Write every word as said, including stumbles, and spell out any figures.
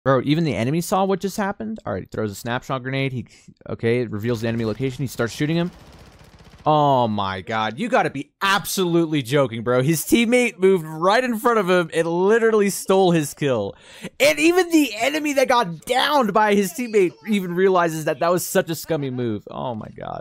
Bro, even the enemy saw what just happened. All right, he throws a snapshot grenade. He, okay, it reveals the enemy location. He starts shooting him. Oh my god, you gotta be absolutely joking, bro. His teammate moved right in front of him and literally stole his kill. And even the enemy that got downed by his teammate even realizes that that was such a scummy move. Oh my god.